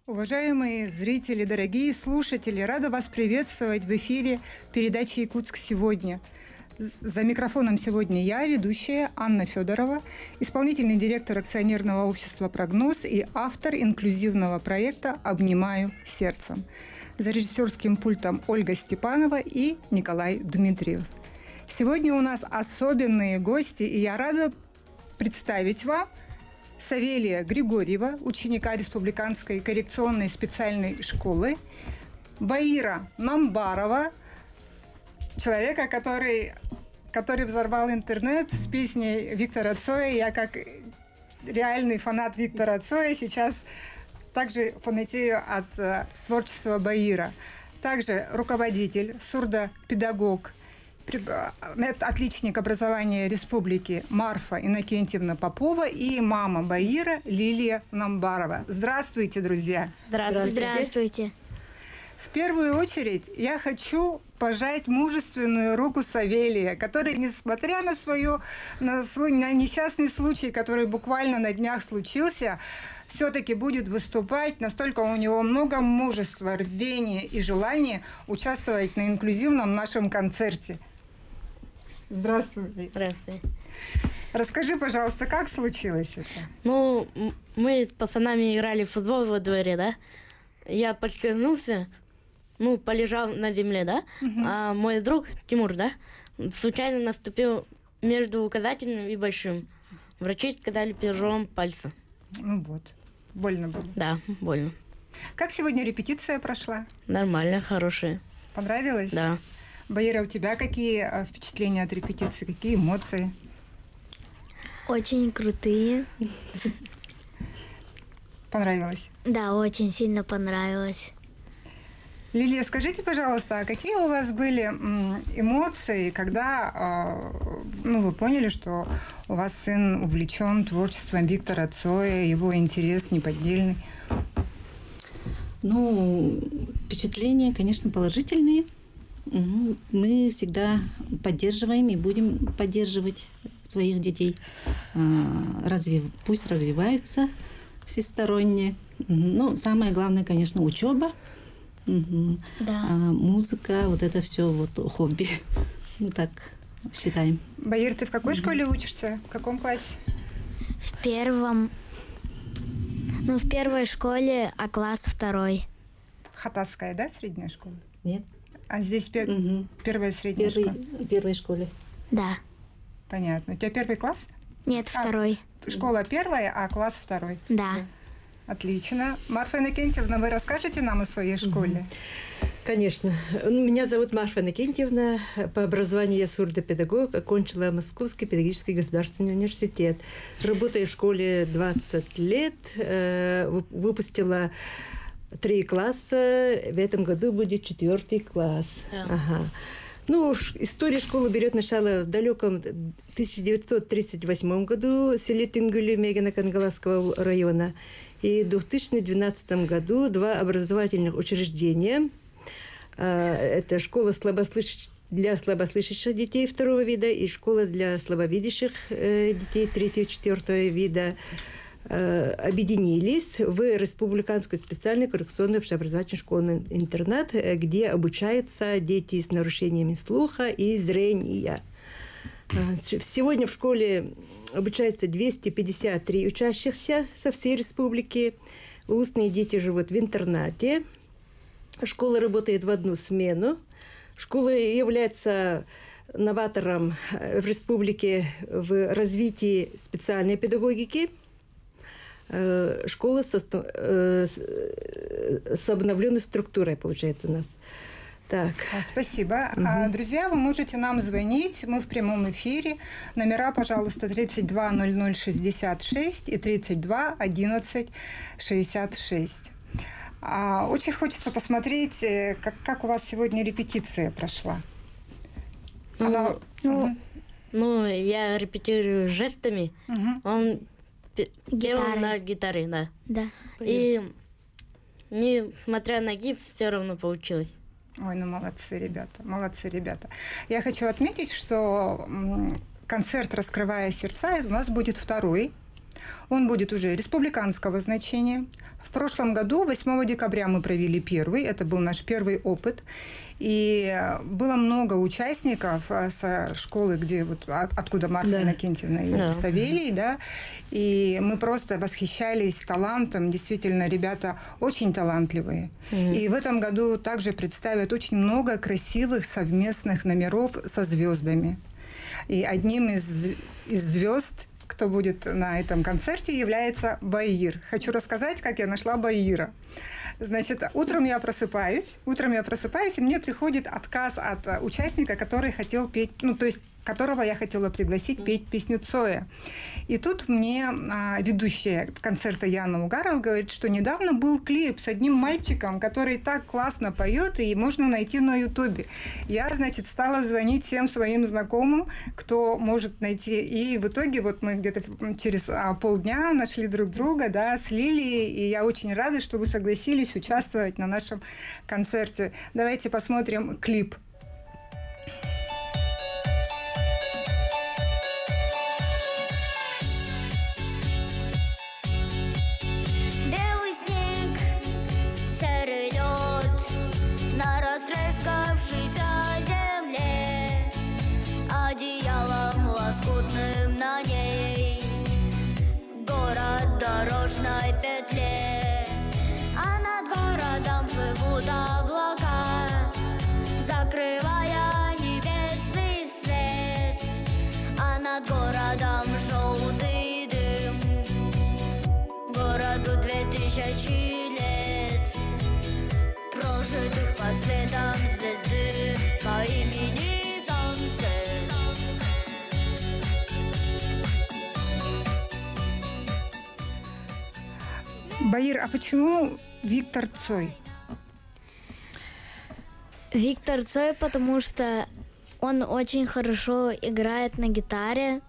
Уважаемые зрители, дорогие слушатели, рада вас приветствовать в эфире передачи «Якутск сегодня». За микрофоном сегодня я, ведущая Анна Федорова, исполнительный директор акционерного общества «Прогноз» и автор инклюзивного проекта «Обнимаю сердцем». За режиссерским пультом Ольга Степанова и Николай Дмитриев. Сегодня у нас особенные гости, и я рада представить вам Савелия Григорьева, ученика Республиканской коррекционной специальной школы, Баира Намбарова, человека, который взорвал интернет с песней Виктора Цоя. Я как реальный фанат Виктора Цоя сейчас также фанатею от творчества Баира. Также руководитель, сурдопедагог, отличник образования республики Марфа Иннокентьевна Попова и мама Баира Лилия Намбарова. Здравствуйте, друзья! Здравствуйте! В первую очередь я хочу пожать мужественную руку Савелия, который, несмотря на свой несчастный случай, который буквально на днях случился, все-таки будет выступать. Настолько у него много мужества, рвения и желания участвовать на инклюзивном нашем концерте. Здравствуйте. Здравствуйте. Расскажи, пожалуйста, как случилось это? Ну, мы с пацанами играли в футбол во дворе, да? Я подскользнулся, полежал на земле, да? А мой друг Тимур, да, случайно наступил между указательным и большим. Врачи сказали перелом пальца. Ну вот, больно было. Да, больно. Как сегодня репетиция прошла? Нормально, хорошая. Понравилось? Да. Баира, у тебя какие впечатления от репетиции, какие эмоции? Очень крутые. Понравилось? Да, очень сильно понравилось. Лилия, скажите, пожалуйста, а какие у вас были эмоции, когда вы поняли, что у вас сын увлечен творчеством Виктора Цоя, его интерес неподдельный? Впечатления, конечно, положительные. Мы всегда поддерживаем и будем поддерживать своих детей. Пусть развиваются всесторонне. Самое главное, конечно, учеба. Да. Музыка, вот это все хобби. Мы так считаем. Баир, ты в какой школе учишься? В каком классе? В первом. В первой школе, а класс второй. Хатасская, да, средняя школа? Нет. А здесь первая средняя школа? В первой школе. Да. Понятно. У тебя первый класс? Нет, второй. Школа первая, а класс второй? Да. Отлично. Марфа Иннокентьевна, вы расскажете нам о своей школе? Конечно. Меня зовут Марфа Иннокентьевна. По образованию я сурдопедагог. Окончила Московский педагогический государственный университет. Работаю в школе 20 лет. Выпустила 3 класса. В этом году будет 4 класс. Ага. История школы берет начало в далеком 1938 году в селе Тюнгюли Мегано-Кангаласского района. И в 2012 году 2 образовательных учреждения. Это школа для слабослышащих детей 2-го вида и школа для слабовидящих детей 3-4 вида объединились в Республиканскую специальную коррекционную общеобразовательную школу-интернат, где обучаются дети с нарушениями слуха и зрения. Сегодня в школе обучается 253 учащихся со всей республики. Устные дети живут в интернате. Школа работает в одну смену. Школа является новатором в республике в развитии специальной педагогики. Школа с обновленной структурой, получается, у нас. Так. Спасибо. Друзья, вы можете нам звонить. Мы в прямом эфире. Номера, пожалуйста, 32 00 66 и 32 11 66. Очень хочется посмотреть, как у вас сегодня репетиция прошла. Я репетирую жестами. Он пел на гитаре, да. Да. И несмотря на гипс, все равно получилось. Ой, молодцы, ребята. Я хочу отметить, что концерт «Раскрывая сердца» у нас будет второй. Он будет уже республиканского значения. В прошлом году, 8 декабря, мы провели первый. Это был наш первый опыт. И было много участников со школы, где вот откуда Марфа Иннокентьевна и Савелий, да. И мы просто восхищались талантом. Действительно, ребята очень талантливые. И в этом году также представят очень много красивых совместных номеров со звездами. И одним из звезд, кто будет на этом концерте, является Баир. Хочу рассказать, как я нашла Баира. Значит, утром я просыпаюсь, и мне приходит отказ от участника, который хотел петь, то есть которого я хотела пригласить петь песню Цоя. И тут мне ведущая концерта Яна Угарова говорит, что недавно был клип с одним мальчиком, который так классно поет, и можно найти на Ютубе. Я, значит, стала звонить всем своим знакомым, кто может найти. И в итоге вот мы где-то через полдня нашли друг друга, да, с Лилией, и я очень рада, что вы согласились участвовать на нашем концерте. Давайте посмотрим клип. Лоскутным на ней город дорожной петле, а над городом плывут облака, закрывая небесный свет, а над городом желтый дым. Городу 2000 лет, прожитых под светом звезды по имени Солнце. Баир, а почему Виктор Цой? Виктор Цой, потому что он очень хорошо играет на гитаре.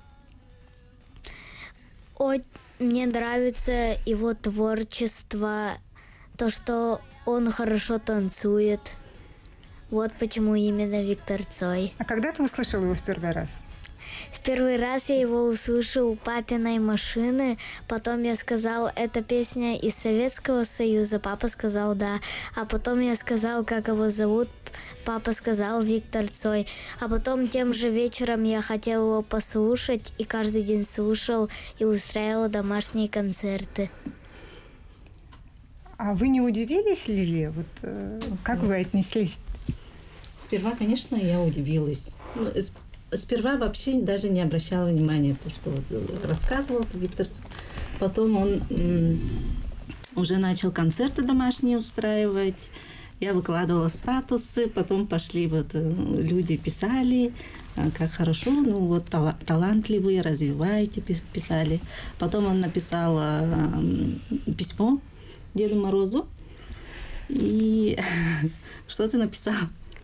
Мне нравится его творчество, то, что он хорошо танцует. Вот почему именно Виктор Цой. А когда ты услышал его в первый раз? В первый раз я его услышал у папиной машины, потом я сказал, это песня из Советского Союза, папа сказал да, а потом я сказал, как его зовут, папа сказал Виктор Цой, а потом тем же вечером я хотел его послушать и каждый день слушал и устраивал домашние концерты. А вы не удивились, Лилия? Вот, как вы отнеслись? Сперва, конечно, я удивилась. Сперва вообще даже не обращала внимания, то, что рассказывал Виктор. Потом он уже начал концерты домашние устраивать. Я выкладывала статусы, потом пошли люди писали, как хорошо, талантливые, развиваете, писали. Потом он написал письмо Деду Морозу. И что ты написал?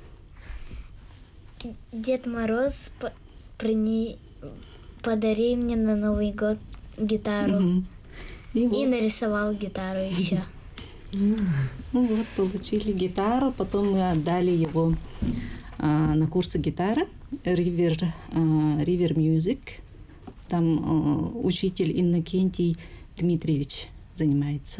Дед Мороз, подари мне на Новый год гитару. И нарисовал гитару еще. Получили гитару, потом мы отдали его на курсы гитары River Music. Там учитель Иннокентий Дмитриевич занимается.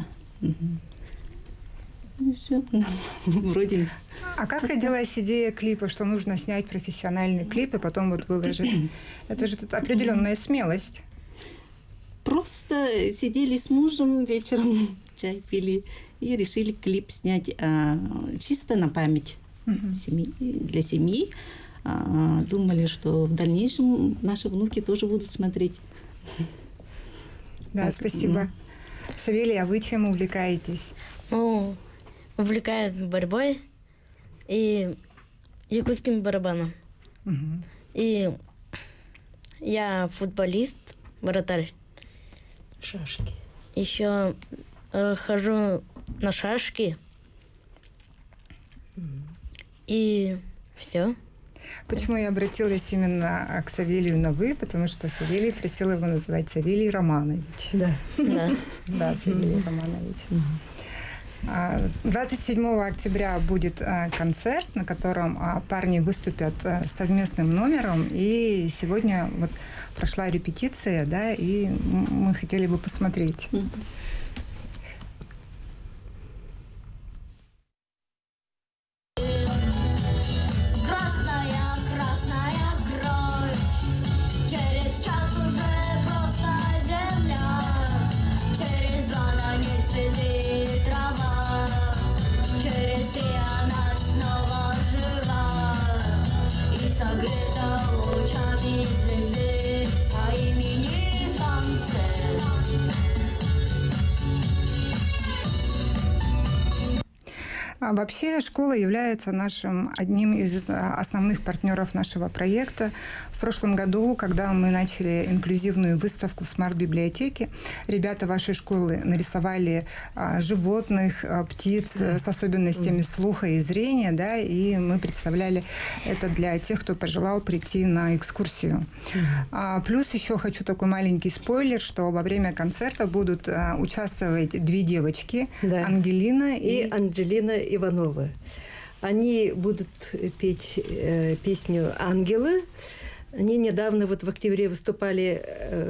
И все, вроде. А как родилась идея клипа, что нужно снять профессиональный клип и потом выложить? Это же определенная смелость. Просто сидели с мужем вечером, чай пили и решили клип снять чисто на память для семьи. Думали, что в дальнейшем наши внуки тоже будут смотреть. Да, спасибо. Савелий, а вы чем увлекаетесь? Увлекаюсь борьбой и якутским барабаном. И я футболист, вратарь. Шашки. Еще хожу на шашки. И все. Почему я обратилась именно к Савелию на «вы»? Потому что Савелий просил его называть Савелий Романович. Да. Да, Савелий Романович. 27 октября будет концерт, на котором парни выступят совместным номером. И сегодня вот прошла репетиция, да, и мы хотели бы посмотреть. Вообще школа является одним из основных партнеров нашего проекта. В прошлом году, когда мы начали инклюзивную выставку в смарт-библиотеке, ребята вашей школы нарисовали животных, птиц с особенностями слуха и зрения, да, и мы представляли это для тех, кто пожелал прийти на экскурсию. Плюс еще хочу такой маленький спойлер, что во время концерта будут участвовать две девочки, да. Ангелина и Анджелина Иванова. Они будут петь песню «Ангелы». Они недавно, вот в октябре, выступали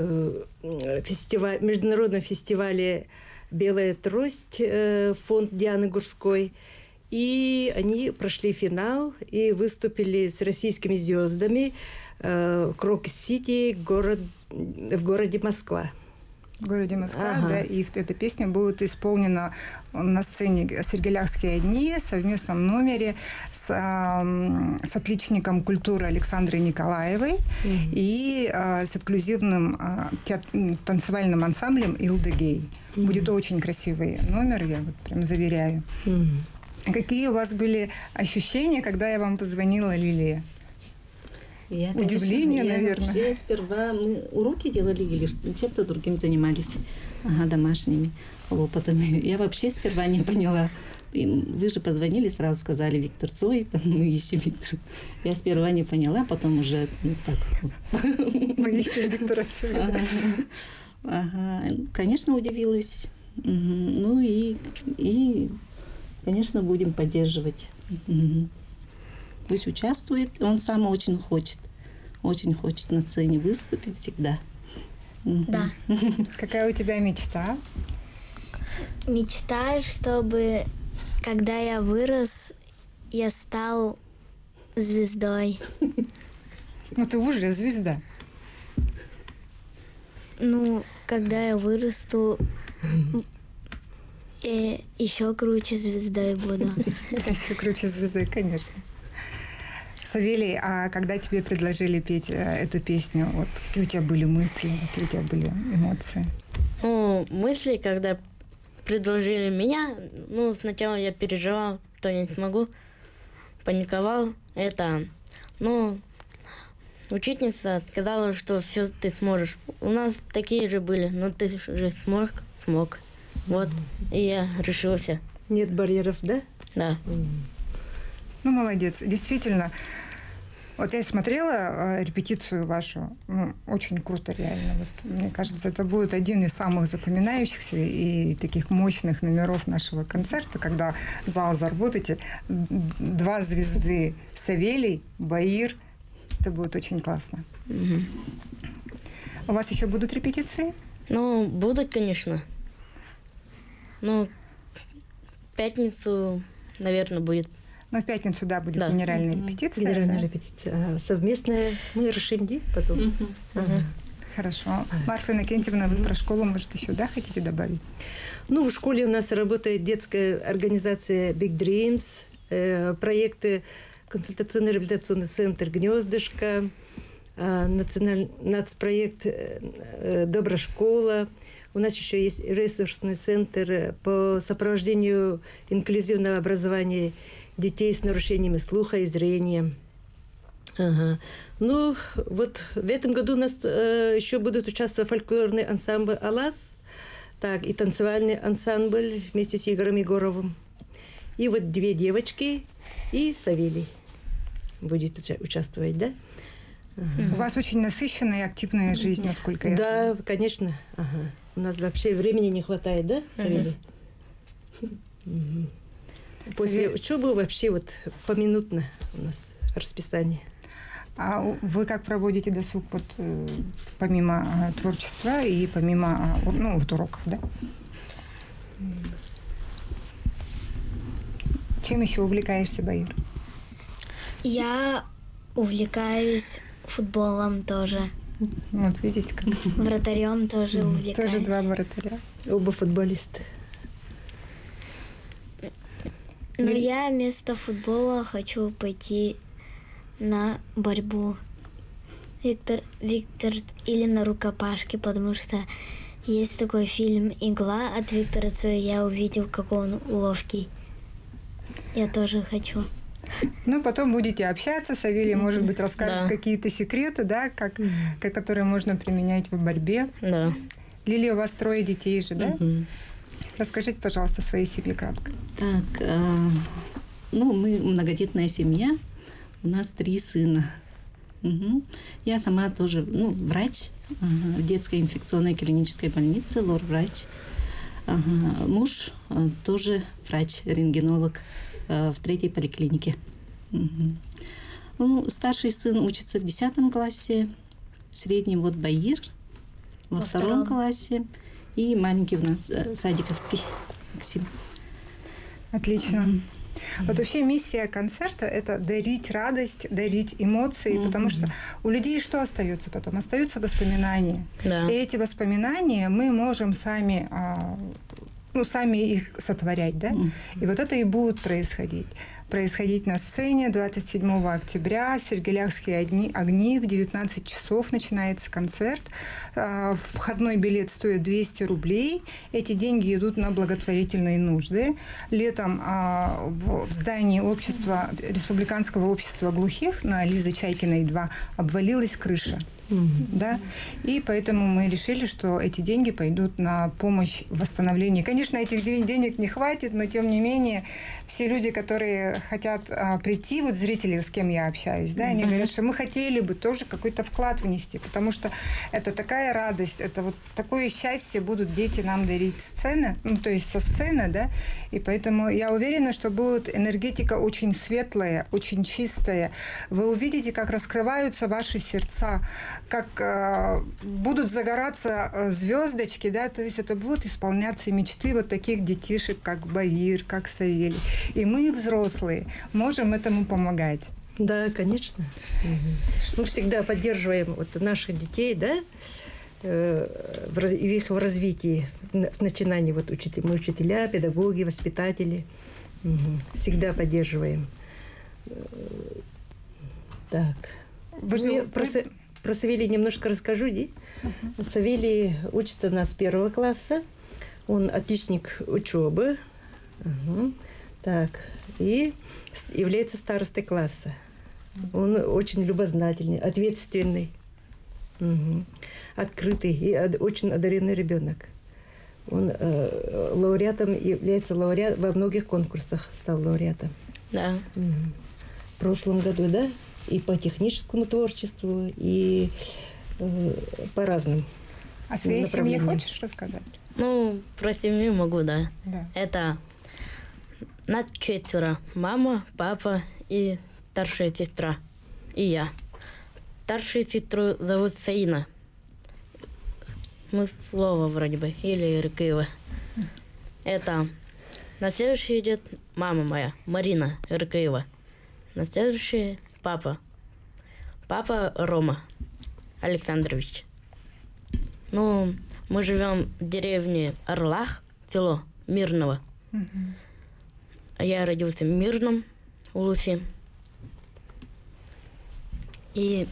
в международном фестивале «Белая трость», фонд Дианы Гурской. И они прошли финал и выступили с российскими звездами в Крокус-Сити, в городе Москва. В городе Москва, да, и эта песня будет исполнена на сцене «Сергеляхские дни» в совместном номере с отличником культуры Александрой Николаевой и с инклюзивным танцевальным ансамблем «Илда Гей». Будет очень красивый номер, я вот прям заверяю. Какие у вас были ощущения, когда я вам позвонила, Лилия? Удивление, наверное. Вообще сперва мы уроки делали или чем-то другим занимались, домашними хлопотами. Я вообще сперва не поняла. Вы же позвонили, сразу сказали Виктор Цой, там мы ищем Виктора. Я сперва не поняла, потом уже так. Мы ищем Виктора Цоя. Конечно, удивилась. Ну и, конечно, будем поддерживать. Пусть участвует. Он сам очень хочет на сцене выступить всегда. Да. Какая у тебя мечта? Мечта, чтобы, когда я вырос, я стал звездой. Ну, ты уже звезда. Ну, когда я вырасту, еще круче звездой буду. Еще круче звездой, конечно. Савелий, а когда тебе предложили петь эту песню, вот какие у тебя были мысли, какие у тебя были эмоции? Ну, мысли, когда предложили меня, сначала я переживал, что не смогу, паниковал. Учительница сказала, что все ты сможешь. У нас такие же были, но ты же смог. Вот, и я решился. Нет барьеров, да? Да. Ну, молодец. Действительно, вот я смотрела репетицию вашу, очень круто реально. Вот, мне кажется, это будет один из самых запоминающихся и таких мощных номеров нашего концерта, когда зал заработаете. 2 звезды: Савелий, Баир. Это будет очень классно. У вас еще будут репетиции? Ну, будут, конечно. В пятницу, наверное, будет. Но в пятницу, да, будет генеральная репетиция. Генеральная репетиция. Совместная. Мы решим потом. Хорошо. Марфа Иннокентьевна, вы про школу, может, еще, хотите добавить? Ну, в школе у нас работает детская организация Big Dreams, проекты консультационно-реабилитационный центр «Гнездышко», нацпроект «Добрая школа». У нас еще есть ресурсный центр по сопровождению инклюзивного образования детей с нарушениями слуха и зрения. Ну, вот в этом году у нас еще будут участвовать фольклорный ансамбль «Алас», так, и танцевальный ансамбль вместе с Егором Егоровым. И вот 2 девочки и Савелий будет участвовать, да? У вас очень насыщенная и активная жизнь, насколько я знаю. Да, конечно. У нас вообще времени не хватает, да, Савелий? После учебы вообще вот поминутно у нас расписание. А вы как проводите досуг вот, помимо творчества и помимо вот уроков, да? Чем еще увлекаешься, Баир? Я увлекаюсь футболом тоже. Вот видите, как. Вратарем тоже увлекаюсь. Тоже два вратаря. Оба футболисты. Но я вместо футбола хочу пойти на борьбу. Виктор, или на рукопашки, потому что есть такой фильм «Игла» от Виктора Цоя. Я увидел, какой он ловкий. Я тоже хочу. Ну, потом будете общаться, Савелий, может быть, расскажет какие-то секреты, да, которые можно применять в борьбе. Да. Лилия, у вас 3 детей же, да? Расскажите, пожалуйста, о своей семье кратко. Так, мы многодетная семья, у нас 3 сына. Я сама тоже, врач в детской инфекционной клинической больнице, лор-врач. Муж тоже врач, рентгенолог в 3-й поликлинике. Старший сын учится в 10 классе, средний вот Баир во 2 классе, и маленький у нас садиковский Максим. Отлично. Вот вообще миссия концерта – это дарить радость, дарить эмоции, потому что у людей что остается потом? Остаются воспоминания. Да. И эти воспоминания мы можем сами их сотворять, да? И вот это и будет происходить на сцене 27 октября, Сергеляхские огни, в 19 часов начинается концерт. Входной билет стоит 200 рублей. Эти деньги идут на благотворительные нужды. Летом в здании Республиканского общества глухих на Лизы Чайкиной 2 обвалилась крыша. Да? И поэтому мы решили, что эти деньги пойдут на помощь в восстановлении. Конечно, этих денег не хватит, но тем не менее все люди, которые хотят прийти, вот зрители, с кем я общаюсь, да, они говорят, что мы хотели бы тоже какой-то вклад внести, потому что это такая радость, это вот такое счастье будут дети нам дарить то есть со сцены, да, и поэтому я уверена, что будет энергетика очень светлая, очень чистая. Вы увидите, как раскрываются ваши сердца, как будут загораться звездочки, да, то есть это будут исполняться мечты вот таких детишек, как Баир, как Савелий. И мы, взрослые, можем этому помогать. Да, конечно. Мы всегда поддерживаем наших детей, да, в их развитии, в начинании мы учителя, педагоги, воспитатели. Всегда поддерживаем. Так. Про Савелия немножко расскажу, Ди. Савелий учится у нас с 1 класса. Он отличник учебы. Так. И является старостой класса. Он очень любознательный, ответственный, открытый и очень одаренный ребенок. Он является лауреатом, во многих конкурсах стал лауреатом. Да. В прошлом году, да? И по техническому творчеству, и по разным О своей семье хочешь рассказать? Про семью могу, да. Да. Это нас 4. Мама, папа и старшая сестра. И я. Старшую сестру зовут Саина. Мыслова вроде бы, или Иркиева. Это на следующий идет мама моя, Марина Иркиева. На следующий папа. Папа Рома Александрович. Мы живем в деревне Орлах, село Мирного. Я родился в Мирном, Улусе. И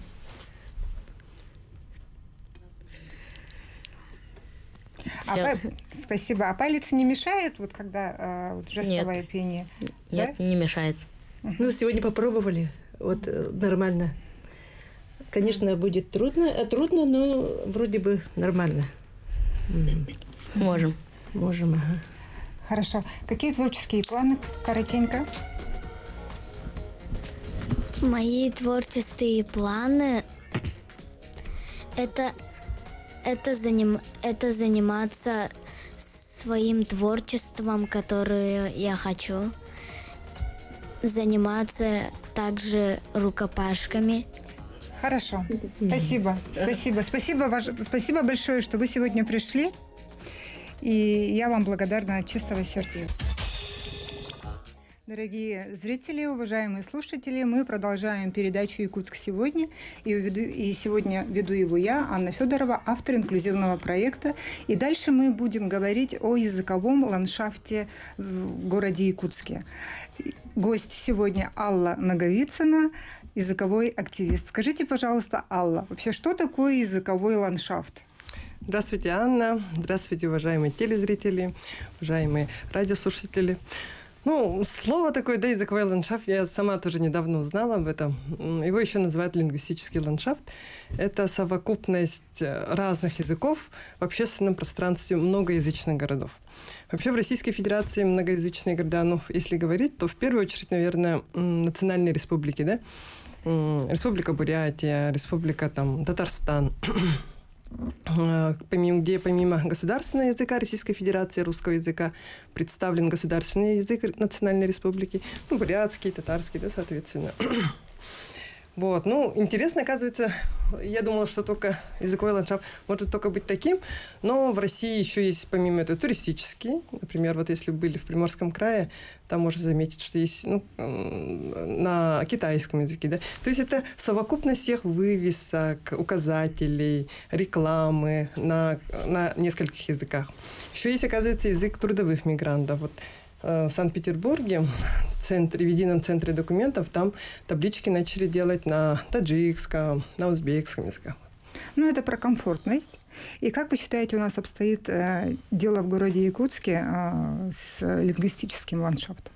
спасибо. А палец не мешает, вот когда жестовое пение? Нет, не мешает. Сегодня попробовали. Вот нормально. Конечно, будет трудно, но вроде бы нормально. Можем. Ага. Хорошо. Какие творческие планы, коротенько? Мои творческие планы это заниматься с своим творчеством, которое я хочу. Заниматься также рукопашками. Хорошо. Спасибо. Спасибо большое, что вы сегодня пришли. И я вам благодарна от чистого сердца. Дорогие зрители, уважаемые слушатели, мы продолжаем передачу «Якутск сегодня». И сегодня веду его я, Анна Федорова, автор инклюзивного проекта. И дальше мы будем говорить о языковом ландшафте в городе Якутске. Гость сегодня Алла Наговицына, языковой активист. Скажите, пожалуйста, Алла, вообще что такое языковой ландшафт? Здравствуйте, Анна. Здравствуйте, уважаемые телезрители, уважаемые радиослушатели. Ну, слово такое, да, языковой ландшафт, я сама тоже недавно узнала об этом. Его еще называют лингвистический ландшафт. Это совокупность разных языков в общественном пространстве многоязычных городов. Вообще в Российской Федерации многоязычные города, ну, если говорить, то в первую очередь, наверное, национальные республики, да? Республика Бурятия, Республика там, Татарстан, где помимо государственного языка Российской Федерации, русского языка, представлен государственный язык Национальной Республики, ну, бурятский, татарский, да, соответственно. Вот, ну, интересно, оказывается, я думала, что только языковой ландшафт может только быть таким, но в России еще есть, помимо этого, туристический. Например, вот если вы были в Приморском крае, там можно заметить, что есть, ну, на китайском языке, да. То есть это совокупность всех вывесок, указателей, рекламы на нескольких языках. Еще есть, оказывается, язык трудовых мигрантов. Вот в Санкт-Петербурге, в едином центре документов, там таблички начали делать на таджикском, на узбекском языках. Ну, это про комфортность. И как вы считаете, у нас обстоит дело в городе Якутске с лингвистическим ландшафтом?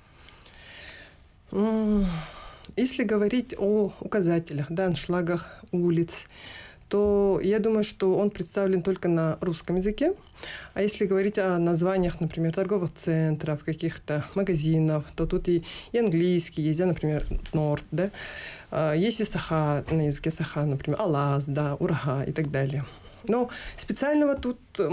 Если говорить о указателях, да, аншлагах улиц, то я думаю, что он представлен только на русском языке. А если говорить о названиях, например, торговых центров, каких-то магазинов, то тут и английский есть, да, например, Норд, да. Есть и Саха, на языке Саха, например, Алаз, да, Урага и так далее. Но специального тут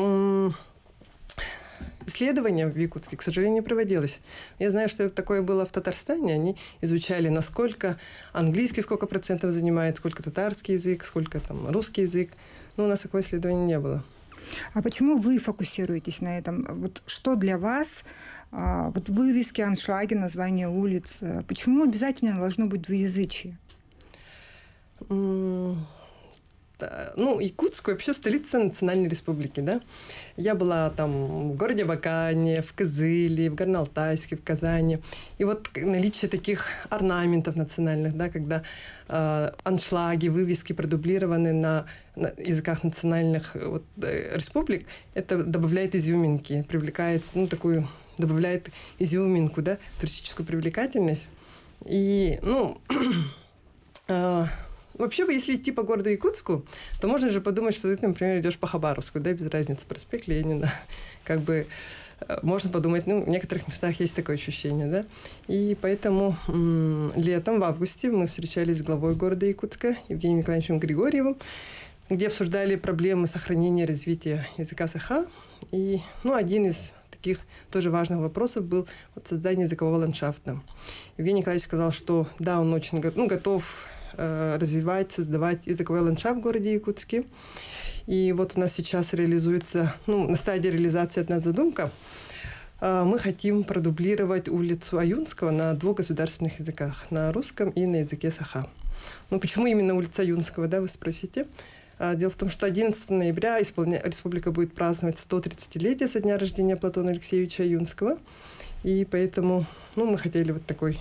исследования в Якутске, к сожалению, не проводилось. Я знаю, что такое было в Татарстане. Они изучали, насколько английский, сколько процентов занимает, сколько татарский язык, сколько там русский язык. Но у нас такого исследования не было. А почему вы фокусируетесь на этом? Вот что для вас, вот вывески, аншлаги, названия улиц, почему обязательно должно быть двуязычие? Ну, Якутск вообще столица Национальной Республики, да. Я была там в городе Абакане, в Кызыле, в Горно-Алтайске, в Казани. И вот наличие таких орнаментов национальных, да, когда аншлаги, вывески продублированы на языках национальных республик, это добавляет изюминки, привлекает, ну, такую, добавляет изюминку, да, туристическую привлекательность. И, ну, вообще, если идти по городу Якутску, то можно же подумать, что ты, например, идешь по Хабаровску, да, без разницы, проспект Ленина. Как бы можно подумать, ну, в некоторых местах есть такое ощущение, да. И поэтому летом, в августе, мы встречались с главой города Якутска Евгением Николаевичем Григорьевым, где обсуждали проблемы сохранения и развития языка Саха. И, ну, один из таких тоже важных вопросов был вот создание языкового ландшафта. Евгений Николаевич сказал, что да, он очень готов развивать, создавать языковой ландшафт в городе Якутске. И вот у нас сейчас реализуется, ну, на стадии реализации одна задумка. Мы хотим продублировать улицу Аюнского на 2 государственных языках, на русском и на языке Саха. Ну, почему именно улица Аюнского, да, вы спросите? Дело в том, что 11 ноября республика будет праздновать 130-летие со дня рождения Платона Алексеевича Аюнского. И поэтому, ну, мы хотели вот такой,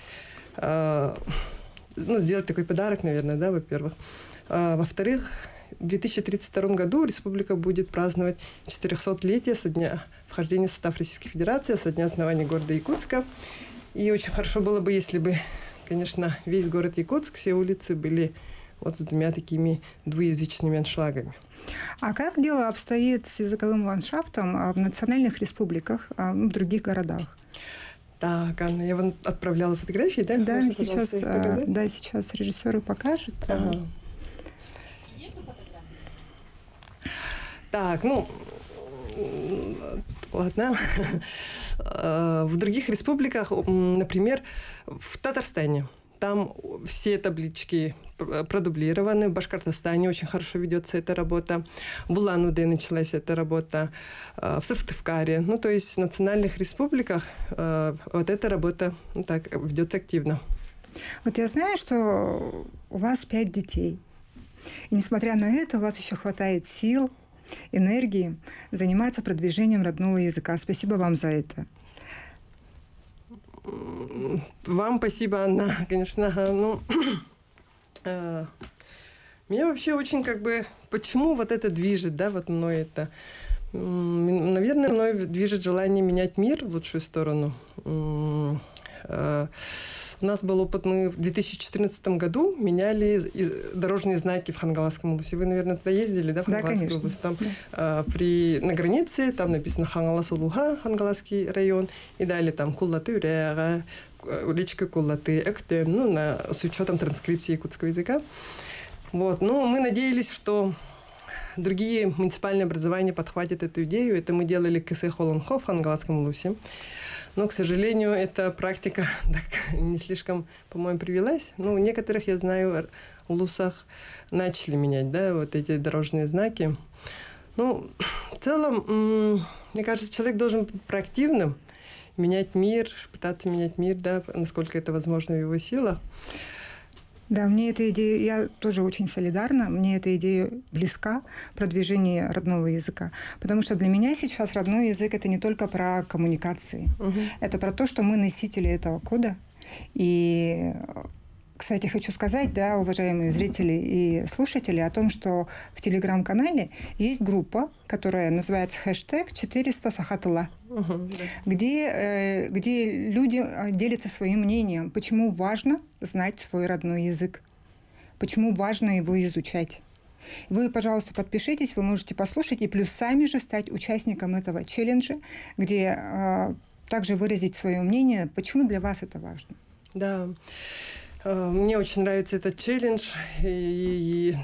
ну, сделать такой подарок, наверное, да, во-первых. Во-вторых, в 2032 году республика будет праздновать 400-летие со дня вхождения в состав Российской Федерации, со дня основания города Якутска. И очень хорошо было бы, если бы, конечно, весь город Якутск, все улицы были вот с 2 такими двуязычными аншлагами. А как дело обстоит с языковым ландшафтом в национальных республиках, в других городах? Так, Анна, я вам отправляла фотографии, да? Да, можно, сейчас, да, сейчас режиссеры покажут. Так, ну, ладно. В других республиках, например, в Татарстане, там все таблички продублированы. В Башкортостане очень хорошо ведется эта работа. В Улан-Удэ началась эта работа. В Сыктывкаре. Ну, то есть в национальных республиках вот эта работа так ведется активно. Вот я знаю, что у вас 5 детей. И несмотря на это, у вас еще хватает сил, энергии заниматься продвижением родного языка. Спасибо вам за это. Вам спасибо, Анна, конечно. Ну, меня вообще очень почему вот это движет, да, вот мной это. Наверное, мной движет желание менять мир в лучшую сторону. У нас был опыт, мы в 2014 году меняли дорожные знаки в Хангаласском улусе. Вы, наверное, туда ездили, да, в Хангаласскую область? Там на границе, там написано Хангалас-Улуха, Хангаласский район, и далее там Куллаты, Уряга, речка Куллаты, Эктем, с учетом транскрипции якутского языка. Вот. Но мы надеялись, что другие муниципальные образования подхватят эту идею. Это мы делали КС Холонхо в Хангаласском улусе. Но, к сожалению, эта практика так не слишком, по-моему, привелась. В некоторых, я знаю, улусах начали менять, да, вот эти дорожные знаки. В целом, мне кажется, человек должен быть проактивным, менять мир, пытаться менять мир, да, насколько это возможно в его силах. Да, мне эта идея, я тоже очень солидарна, мне эта идея близка, продвижение родного языка. Потому что для меня сейчас родной язык – это не только про коммуникации, это про то, что мы носители этого кода. И, кстати, хочу сказать, да, уважаемые зрители и слушатели, о том, что в телеграм-канале есть группа, которая называется хэштег 400 Сахатыла, где люди делятся своим мнением, почему важно знать свой родной язык, почему важно его изучать. Вы, пожалуйста, подпишитесь, вы можете послушать и плюс сами же стать участником этого челленджа, где также выразить свое мнение, почему для вас это важно. Да. Мне очень нравится этот челлендж, и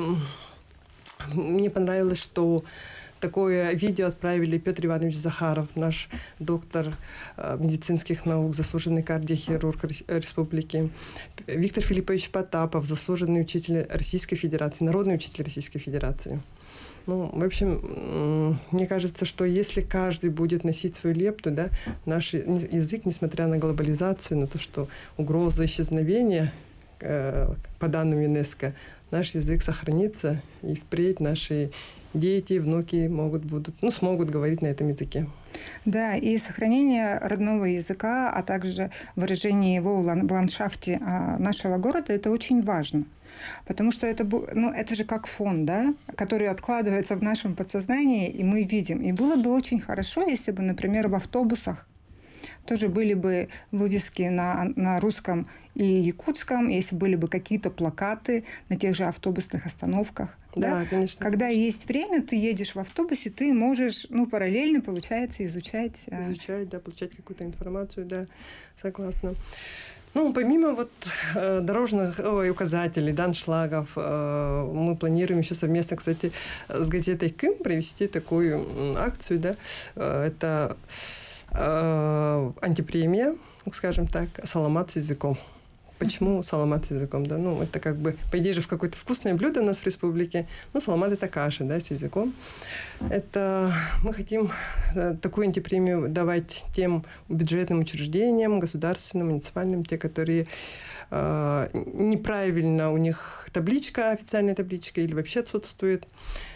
мне понравилось, что такое видео отправили Петр Иванович Захаров, наш доктор медицинских наук, заслуженный кардиохирург Республики, Виктор Филиппович Потапов, заслуженный учитель Российской Федерации, народный учитель Российской Федерации. В общем, мне кажется, что если каждый будет носить свою лепту, да, наш язык, несмотря на глобализацию, на то, что угроза исчезновения, по данным ЮНЕСКО, наш язык сохранится, и впредь наши дети, внуки смогут говорить на этом языке. Да, и сохранение родного языка, а также выражение его в ландшафте нашего города – это очень важно. Потому что это же как фон, да, который откладывается в нашем подсознании, и мы видим. И было бы очень хорошо, если бы, например, в автобусах тоже были бы вывески на русском и якутском, если были бы какие-то плакаты на тех же автобусных остановках. Да, конечно. Когда есть время, ты едешь в автобусе, ты можешь, параллельно, получается, изучать. Изучать, да, получать какую-то информацию, да, согласна. Помимо дорожных указателей, даншлагов, мы планируем еще совместно, кстати, с газетой КИМ провести такую акцию, да, это антипремия, скажем так, «Саламат с языком». Почему саламат с языком? Да? Это по идее же, в какое-то вкусное блюдо у нас в республике. Саламат – это каша, да, с языком. Это мы хотим такую антипремию давать тем бюджетным учреждениям, государственным, муниципальным, те, которые неправильно у них табличка, официальная табличка, или вообще отсутствует.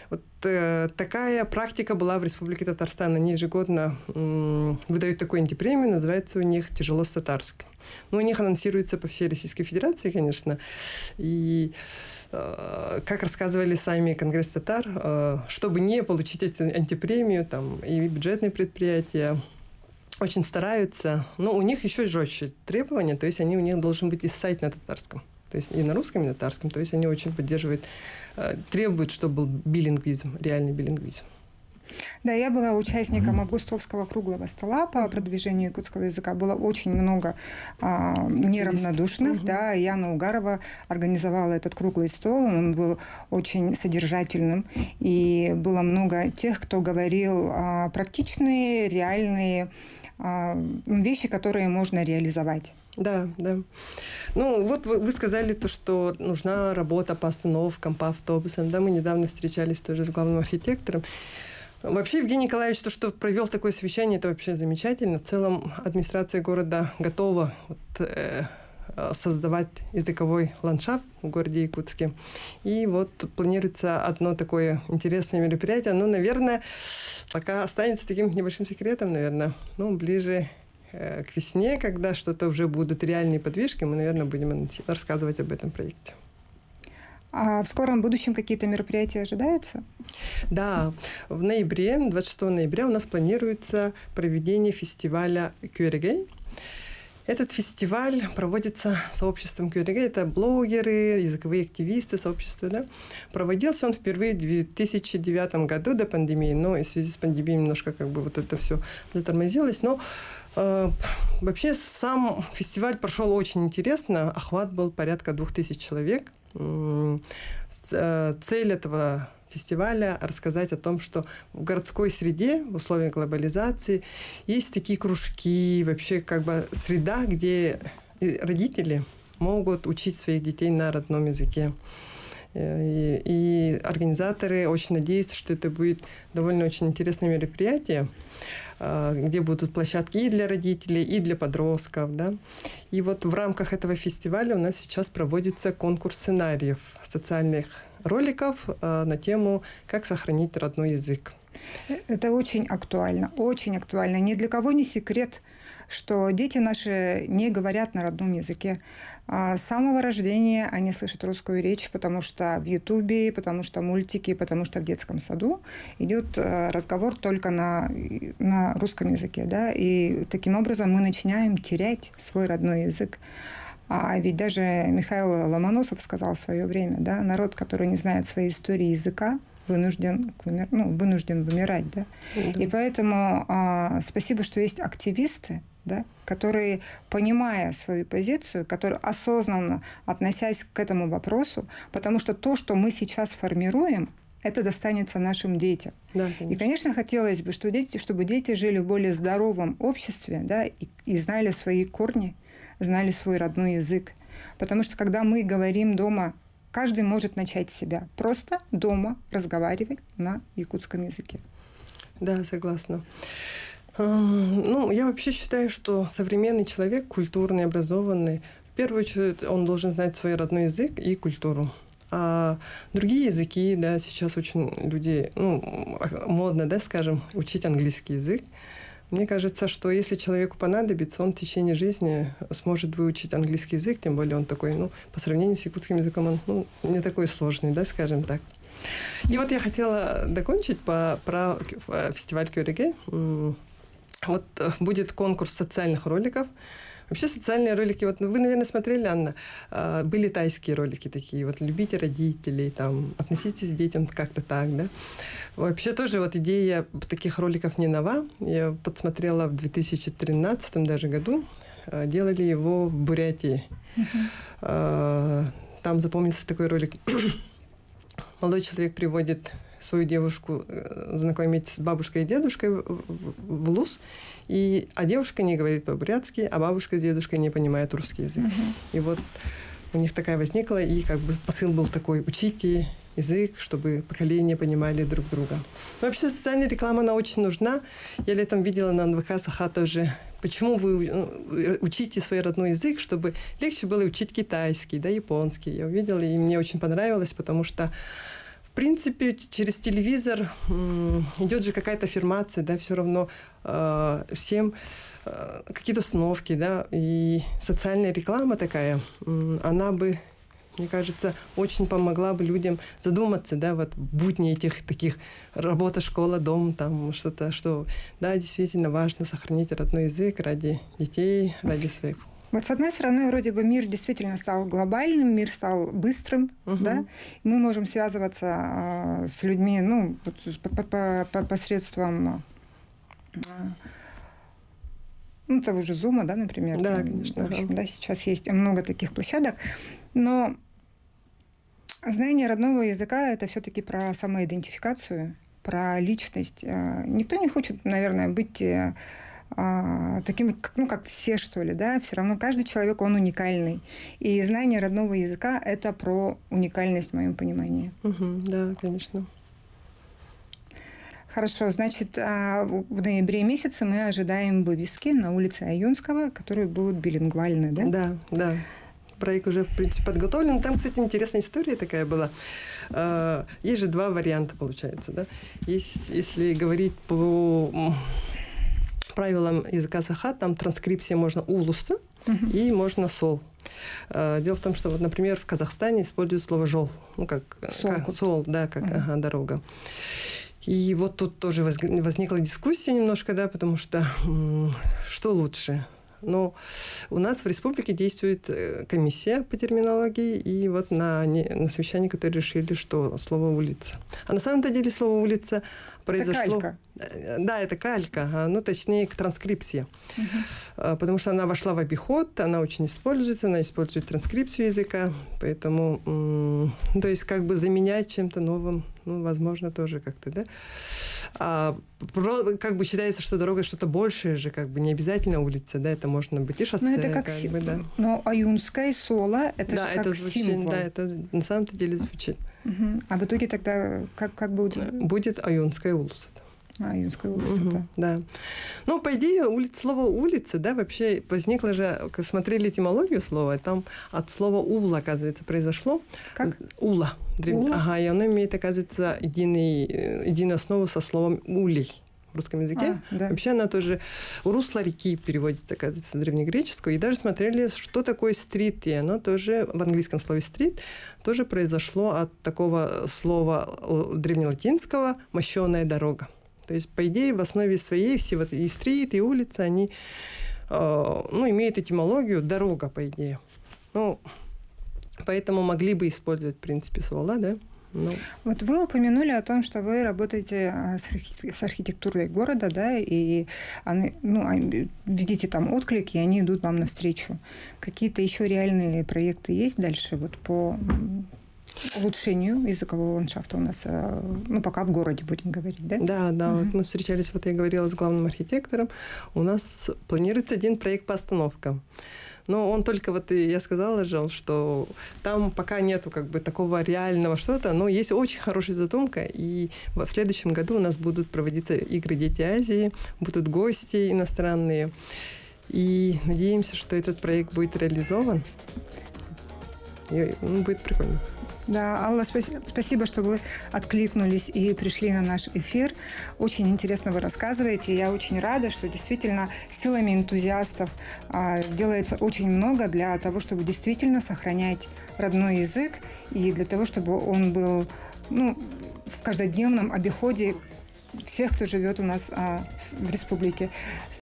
Такая практика была в Республике Татарстан. Они ежегодно выдают такую антипремию, называется у них «Тяжело с татарским». У них анонсируется по всей Российской Федерации, конечно. И как рассказывали сами Конгресс татар, чтобы не получить эту антипремию, и бюджетные предприятия очень стараются. Но у них еще жестче требования, то есть у них должен быть и сайт на татарском. То есть и на русском, и на татарском. То есть они очень поддерживают, требуют, чтобы был билингвизм, реальный билингвизм. Да, я была участником августовского круглого стола по продвижению якутского языка. Было очень много неравнодушных. Да, Яна Угарова организовала этот круглый стол. Он был очень содержательным. И было много тех, кто говорил практичные, реальные вещи, которые можно реализовать. Да, да. Ну, вот вы сказали то, что нужна работа по остановкам, по автобусам. Да, мы недавно встречались тоже с главным архитектором. Вообще, Евгений Николаевич, то, что провел такое совещание, это вообще замечательно. В целом, администрация города готова создавать языковой ландшафт в городе Якутске. И вот планируется одно такое интересное мероприятие. Оно, наверное, пока останется таким небольшим секретом, наверное, ближе к весне, когда что-то уже будут реальные подвижки, мы, наверное, будем рассказывать об этом проекте. А в скором будущем какие-то мероприятия ожидаются? Да, в ноябре, 26 ноября у нас планируется проведение фестиваля Кюрегей. Этот фестиваль проводится сообществом Кюрегей. Это блогеры, языковые активисты сообщества. Да? Проводился он впервые в 2009 году до пандемии, но в связи с пандемией немножко вот это все затормозилось. Но вообще сам фестиваль прошел очень интересно. Охват был порядка 2000 человек. Цель этого фестиваля рассказать о том, что в городской среде, в условиях глобализации, есть такие кружки, вообще среда, где родители могут учить своих детей на родном языке. И организаторы очень надеются, что это будет довольно очень интересное мероприятие, где будут площадки и для родителей, и для подростков. Да? И вот в рамках этого фестиваля у нас сейчас проводится конкурс сценариев социальных роликов на тему «Как сохранить родной язык». Это очень актуально, очень актуально. Ни для кого не секрет, что дети наши не говорят на родном языке. С самого рождения они слышат русскую речь, потому что в Ютубе, потому что мультики, потому что в детском саду идет разговор только на русском языке. Да? И таким образом мы начинаем терять свой родной язык. А ведь даже Михаил Ломоносов сказал в свое время, да, народ, который не знает своей истории языка, вынужден вымирать. Да? И поэтому спасибо, что есть активисты, да, которые, понимая свою позицию, которые осознанно относясь к этому вопросу, потому что то, что мы сейчас формируем, это достанется нашим детям. Да, и, конечно, хотелось бы, чтобы дети жили в более здоровом обществе, да, и знали свои корни, знали свой родной язык. Потому что, когда мы говорим дома, каждый может начать с себя. Просто дома разговаривать на якутском языке. Да, согласна. Я вообще считаю, что современный человек, культурный, образованный, в первую очередь он должен знать свой родной язык и культуру. А другие языки, да, сейчас очень люди, модно, да, скажем, учить английский язык. Мне кажется, что если человеку понадобится, он в течение жизни сможет выучить английский язык, тем более он такой, по сравнению с якутским языком, он не такой сложный, да, скажем так. И вот я хотела закончить про фестиваль Кюрегей. Вот будет конкурс социальных роликов. Вообще социальные ролики, вы, наверное, смотрели, Анна, были тайские ролики такие, любите родителей, относитесь к детям как-то так, да. Вообще тоже идея таких роликов не нова. Я подсмотрела в 2013 даже году, делали его в Бурятии. Там запомнился такой ролик. Молодой человек приводит свою девушку знакомить с бабушкой и дедушкой в ЛУЗ, а девушка не говорит по-бурятски, а бабушка с дедушкой не понимают русский язык. И вот у них такая возникла, и посыл был такой: учите язык, чтобы поколения понимали друг друга. Но вообще социальная реклама, она очень нужна. Я летом видела на НВК Саха тоже, почему вы учите свой родной язык, чтобы легче было учить китайский, да, японский. Я увидела, и мне очень понравилось, потому что в принципе, через телевизор идет же какая-то аффирмация, да, все равно всем какие-то установки, да, и социальная реклама такая, она бы, мне кажется, очень помогла бы людям задуматься, да, будни этих таких работа, школа, дом, что, да, действительно важно сохранить родной язык ради детей, ради своих Вот с одной стороны, вроде бы мир действительно стал глобальным, мир стал быстрым, да? Мы можем связываться с людьми, ну, посредством ну, того же Зума, да, например. Да, там, конечно. В общем, да, сейчас есть много таких площадок, но знание родного языка – это все-таки про самоидентификацию, про личность. Никто не хочет, наверное, быть таким, ну, как все, что ли, да, все равно каждый человек, он уникальный. И знание родного языка – это про уникальность в моем понимании. Да, конечно. Хорошо, значит, в ноябре месяце мы ожидаем вывески на улице Аюнского, которые будут билингвальны, да? Да, да. Проект уже, в принципе, подготовлен. Там, кстати, интересная история такая была. Есть же два варианта, получается, да? Если говорить по правилам языка саха, там транскрипция можно улуса и можно сол. Дело в том, что, вот, например, в Казахстане используют слово жол, ну, как сол, да, как дорога. И вот тут тоже возникла дискуссия немножко, да, потому что что лучше? Но у нас в республике действует комиссия по терминологии, и вот на совещании, которые решили, что слово «улица». А на самом-то деле слово «улица» произошло... Это калька. Да, это калька, ну, точнее, к транскрипции. Потому что она вошла в обиход, она очень используется, она использует транскрипцию языка, поэтому, то есть, как бы заменять чем-то новым, ну, возможно, тоже как-то, да. Как бы считается, что дорога что-то большее же, как бы не обязательно улица, да, это можно быть и шоссе. Ну, это как бы, да. Но аюнская соло, это да, же как это звучит, символ. Да, это на самом-то деле звучит. А в итоге тогда как будет? Будет Аюнская улица. Аюнская улица, да. Ну, по идее, слово «улица», да, вообще возникло же, смотрели этимологию слова, там от слова «ула», оказывается, произошло. Как? «Ула». Ула? Ага, и оно имеет, оказывается, единую основу со словом «улей» в русском языке. Да. Вообще она тоже «русло реки» переводится, оказывается, с древнегреческого. И даже смотрели, что такое «стрит», и оно тоже в английском слове «стрит» тоже произошло от такого слова древнелатинского «мощеная дорога». То есть, по идее, в основе своей все вот и стрит, и улица, они имеют этимологию «дорога», по идее. Ну, поэтому могли бы использовать, в принципе, «сола», да? Ну. Вот вы упомянули о том, что вы работаете с архитектурой города, да, и видите там отклики, и они идут вам навстречу. Какие-то еще реальные проекты есть дальше вот по улучшению языкового ландшафта у нас, ну, пока в городе, будем говорить, да? Да, вот мы встречались, вот я говорила с главным архитектором, у нас планируется один проект по остановкам. Но он только, вот я сказала, Жал, что там пока нету как бы такого реального что-то, но есть очень хорошая задумка, и в следующем году у нас будут проводиться игры «Дети Азии», будут гости иностранные, и надеемся, что этот проект будет реализован, и будет прикольно. Да, Алла, спасибо, что вы откликнулись и пришли на наш эфир. Очень интересно вы рассказываете. Я очень рада, что действительно силами энтузиастов делается очень много для того, чтобы действительно сохранять родной язык и для того, чтобы он был, ну, в каждодневном обиходе всех, кто живет у нас в республике.